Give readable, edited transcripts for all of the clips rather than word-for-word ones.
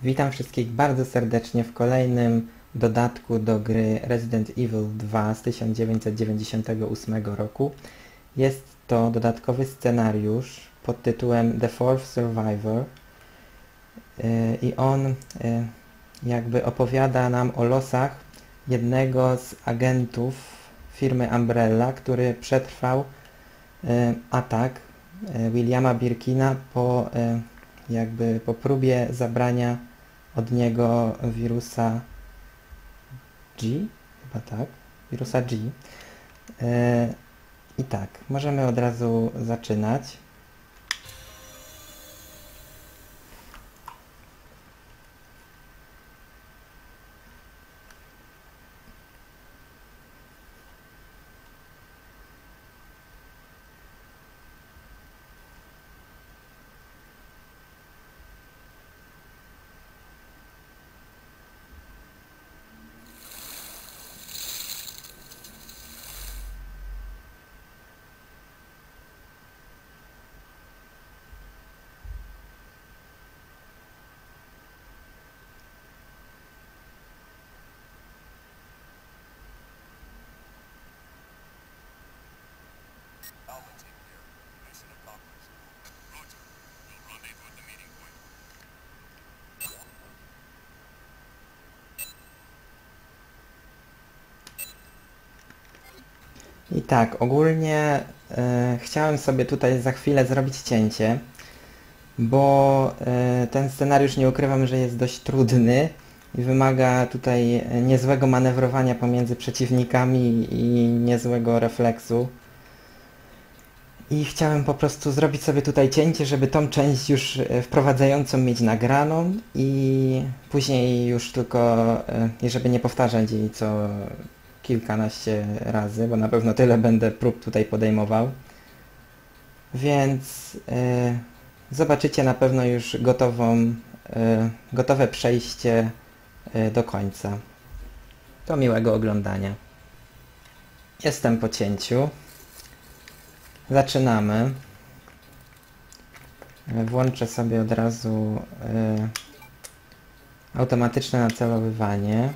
Witam wszystkich bardzo serdecznie w kolejnym dodatku do gry Resident Evil 2 z 1998 roku. Jest to dodatkowy scenariusz pod tytułem The Fourth Survivor i on jakby opowiada nam o losach jednego z agentów firmy Umbrella, który przetrwał atak Williama Birkina po próbie zabrania od niego wirusa G, chyba tak, wirusa G. I tak, możemy od razu zaczynać. I tak, ogólnie chciałem sobie tutaj za chwilę zrobić cięcie, bo ten scenariusz, nie ukrywam, że jest dość trudny i wymaga tutaj niezłego manewrowania pomiędzy przeciwnikami i niezłego refleksu. I chciałem po prostu zrobić sobie tutaj cięcie, żeby tą część już wprowadzającą mieć nagraną i później już tylko, i żeby nie powtarzać jej co kilkanaście razy, bo na pewno tyle będę prób tutaj podejmował. Więc zobaczycie na pewno już gotowe przejście do końca. To miłego oglądania. Jestem po cięciu. Zaczynamy. Włączę sobie od razu automatyczne nacelowywanie.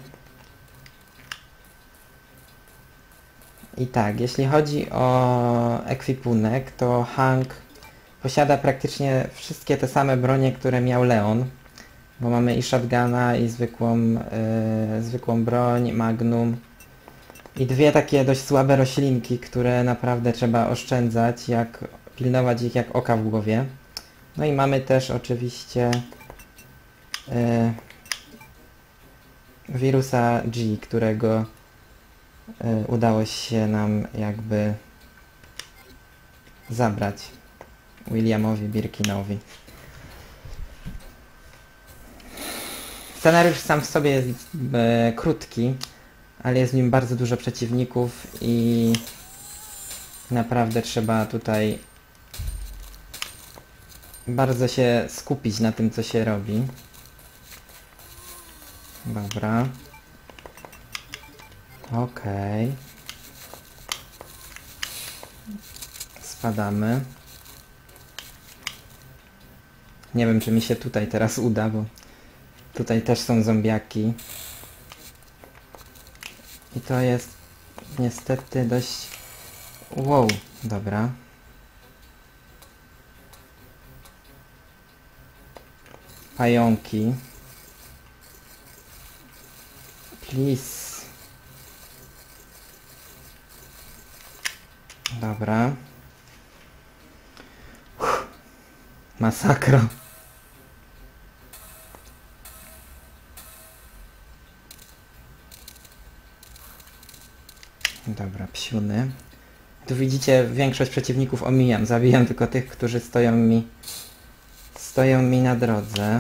I tak, jeśli chodzi o ekwipunek, to Hank posiada praktycznie wszystkie te same bronie, które miał Leon, bo mamy i shotguna, i zwykłą broń, magnum i dwie takie dość słabe roślinki, które naprawdę trzeba oszczędzać, pilnować ich jak oka w głowie. No i mamy też oczywiście wirusa G, którego udało się nam jakby zabrać Williamowi Birkinowi. Scenariusz sam w sobie jest krótki, ale jest w nim bardzo dużo przeciwników i naprawdę trzeba tutaj bardzo się skupić na tym, co się robi. Dobra. Okej. Spadamy. Nie wiem, czy mi się tutaj teraz uda, bo tutaj też są zombiaki. I to jest niestety dość... Wow, dobra. Pająki. Please. Dobra. Masakra. Dobra, psiuny. Tu widzicie, większość przeciwników omijam. Zabijam tylko tych, którzy stoją mi na drodze.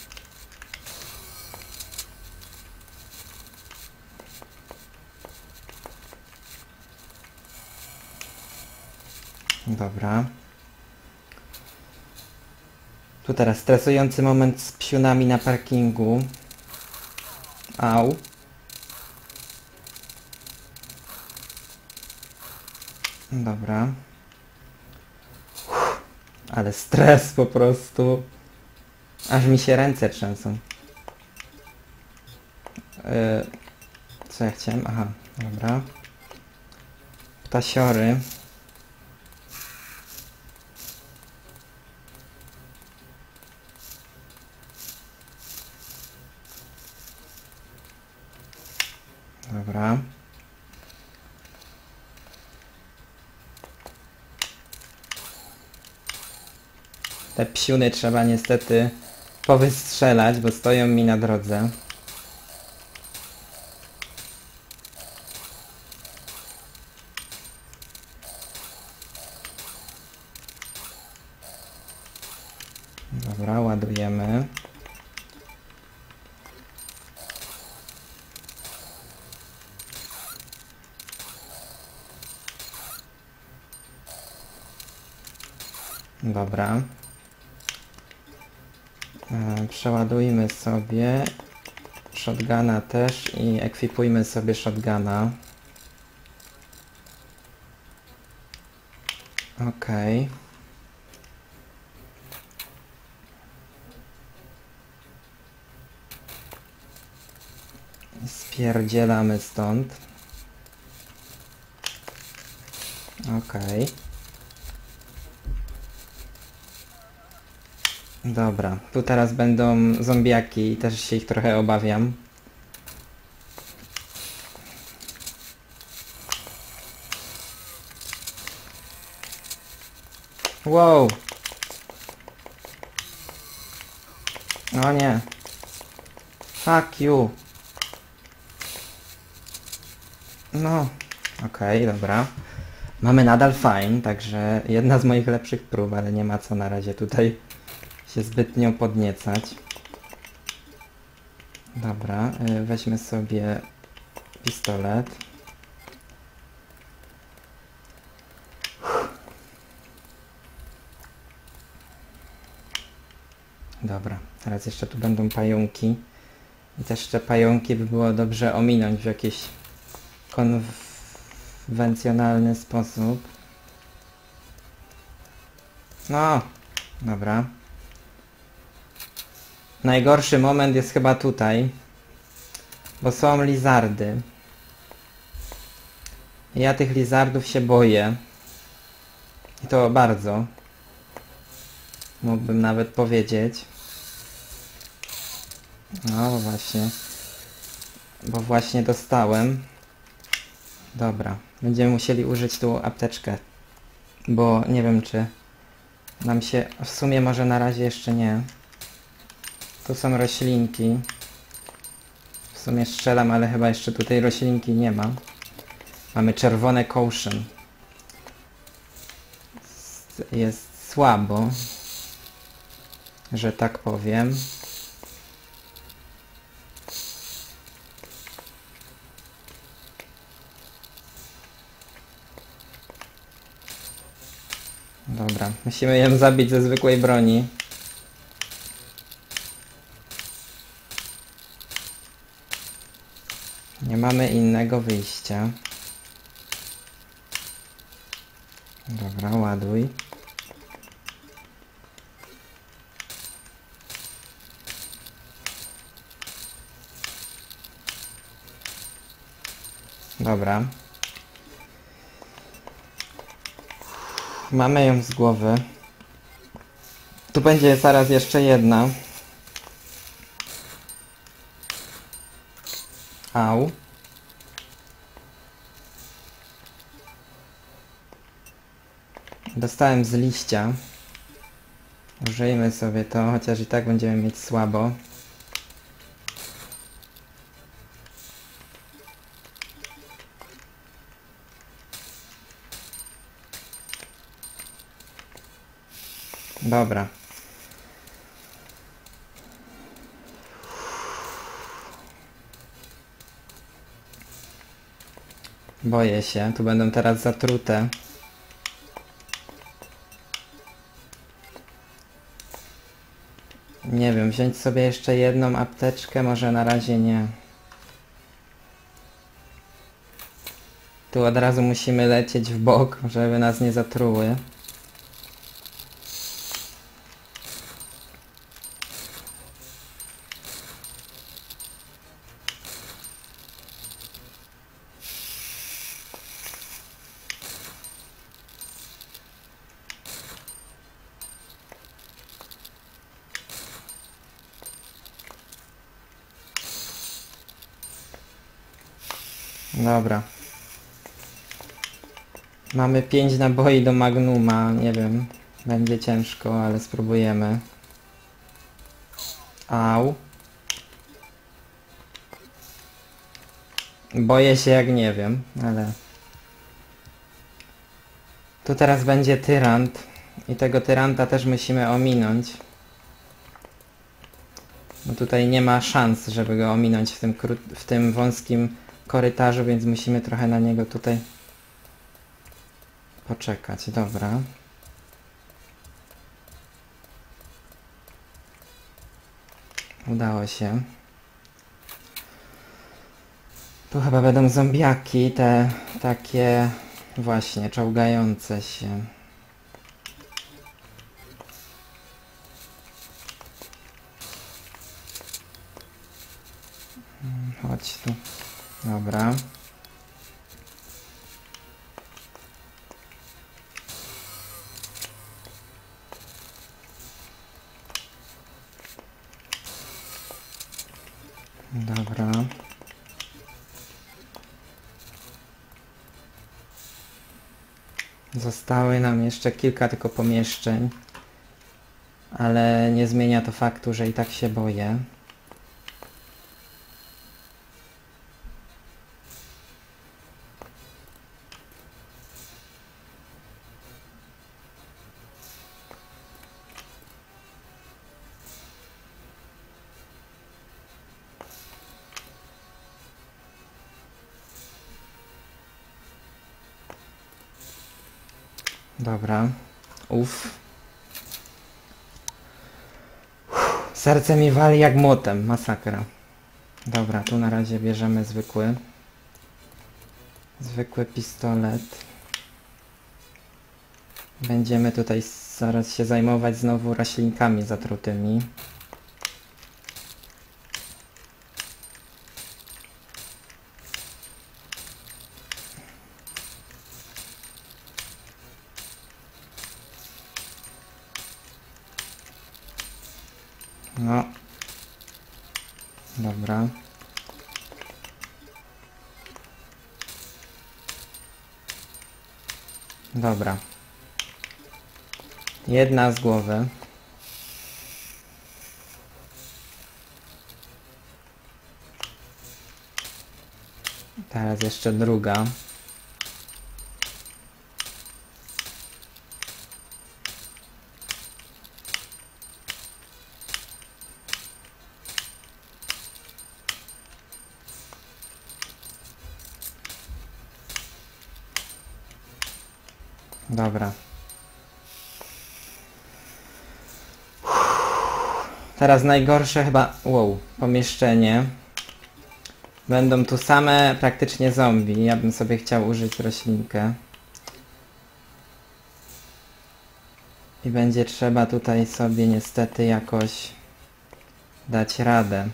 Dobra. Tu teraz stresujący moment z psiunami na parkingu. Au. Dobra. Ale stres po prostu. Aż mi się ręce trzęsą. Co ja chciałem? Aha, dobra. Ptasiory. Dobra. Te psiuny trzeba niestety powystrzelać, bo stoją mi na drodze. Dobra, ładujemy. Dobra. Przeładujmy sobie shotguna też i ekwipujmy sobie shotguna. Okej. Spierdzielamy stąd. Okej. Dobra, tu teraz będą zombiaki i też się ich trochę obawiam. Wow! O nie! Fuck you! No, okej, dobra. Mamy nadal fine, także jedna z moich lepszych prób, ale nie ma co na razie tutaj się zbytnio podniecać. Dobra, weźmy sobie pistolet. Dobra, teraz jeszcze tu będą pająki. I też te pająki by było dobrze ominąć w jakiś konwencjonalny sposób. No, dobra. Najgorszy moment jest chyba tutaj, bo są lizardy. Ja tych lizardów się boję. I to bardzo. Mógłbym nawet powiedzieć. No właśnie. Bo właśnie dostałem. Dobra. Będziemy musieli użyć tu apteczkę. Bo nie wiem, czy nam się... W sumie może na razie jeszcze nie. Tu są roślinki. W sumie strzelam, ale chyba jeszcze tutaj roślinki nie ma. Mamy czerwone caution. Jest słabo, że tak powiem. Dobra, musimy ją zabić ze zwykłej broni. Nie mamy innego wyjścia. Dobra, ładuj. Dobra. Mamy ją z głowy. Tu będzie zaraz jeszcze jedna. Au. Dostałem z liścia. Użyjmy sobie to, chociaż i tak będziemy mieć słabo. Dobra. Boję się, tu będą teraz zatrute. Nie wiem, wziąć sobie jeszcze jedną apteczkę, może na razie nie. Tu od razu musimy lecieć w bok, żeby nas nie zatruły. Dobra. Mamy 5 naboi do Magnuma, nie wiem. Będzie ciężko, ale spróbujemy. Au. Boję się jak nie wiem, ale... Tu teraz będzie tyrant. I tego tyranta też musimy ominąć. Bo tutaj nie ma szans, żeby go ominąć w tym wąskim korytarzu, więc musimy trochę na niego tutaj poczekać. Dobra. Udało się. Tu chyba będą zombiaki, te takie właśnie czołgające się. Chodź tu. Dobra. Dobra. Zostały nam jeszcze kilka tylko pomieszczeń, ale nie zmienia to faktu, że i tak się boję. Dobra. Uff. Serce mi wali jak młotem. Masakra. Dobra, tu na razie bierzemy zwykły pistolet. Będziemy tutaj zaraz się zajmować znowu roślinkami zatrutymi. No. Dobra. Dobra. Jedna z głowy. Teraz jeszcze druga. Dobra. Teraz najgorsze chyba... Wow, pomieszczenie. Będą tu same praktycznie zombie. Ja bym sobie chciał użyć roślinkę. I będzie trzeba tutaj sobie niestety jakoś dać radę.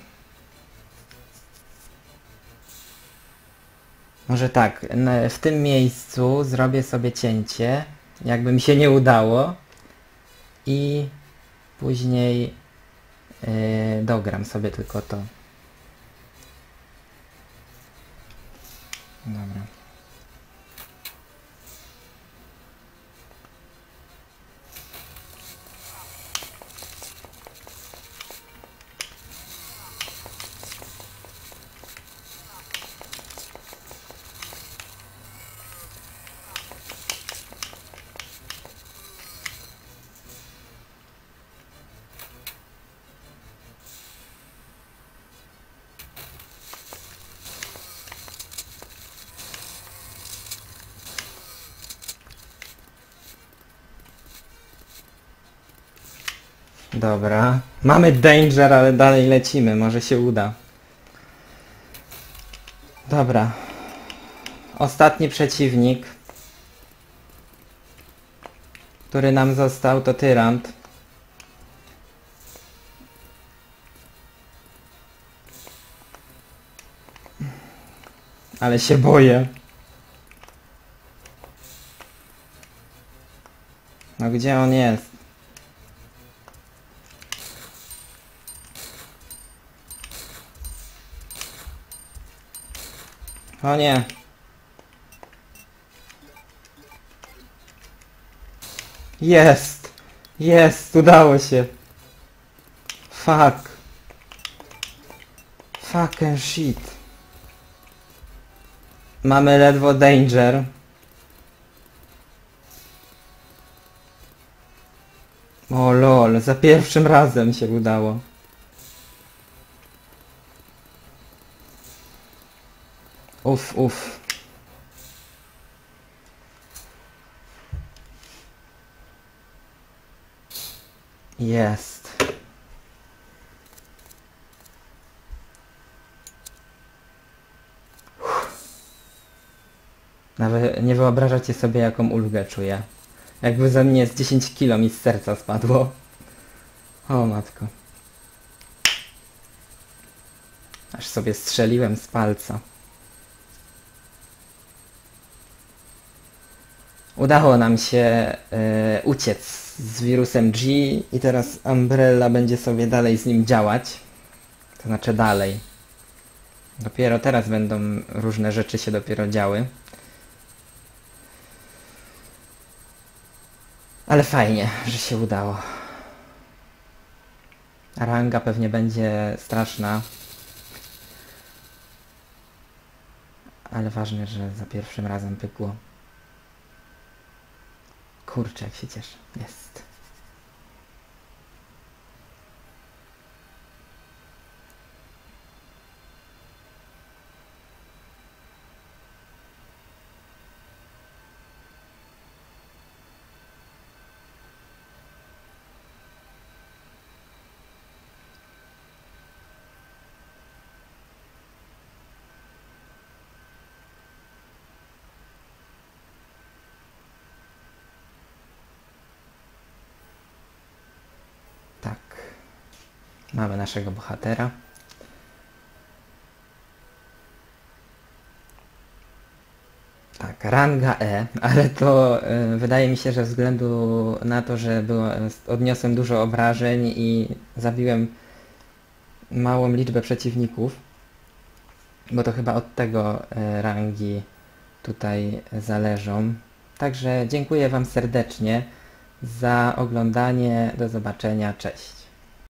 Może tak, w tym miejscu zrobię sobie cięcie, jakby mi się nie udało. I później dogram sobie tylko to. Dobra. Dobra. Mamy danger, ale dalej lecimy. Może się uda. Dobra. Ostatni przeciwnik, który nam został, to tyrant. Ale się boję. No gdzie on jest? O nie. Jest! Jest! Udało się! Fuck! Fucking shit! Mamy ledwo danger. O lol, za pierwszym razem się udało. Uff, uff. Jest. Nawet nie wyobrażacie sobie, jaką ulgę czuję. Jakby ze mnie z 10 kilo mi z serca spadło. O matko. Aż sobie strzeliłem z palca. Udało nam się uciec z wirusem G i teraz Umbrella będzie sobie dalej z nim działać. To znaczy dalej. Dopiero teraz będą różne rzeczy się dopiero działy. Ale fajnie, że się udało. Ranga pewnie będzie straszna. Ale ważne, że za pierwszym razem pykło. Kurczę, jak się cieszę. Jest. Tak. Mamy naszego bohatera. Tak, ranga E, ale to wydaje mi się, że ze względu na to, że odniosłem dużo obrażeń i zabiłem małą liczbę przeciwników, bo to chyba od tego rangi tutaj zależą. Także dziękuję Wam serdecznie za oglądanie. Do zobaczenia. Cześć.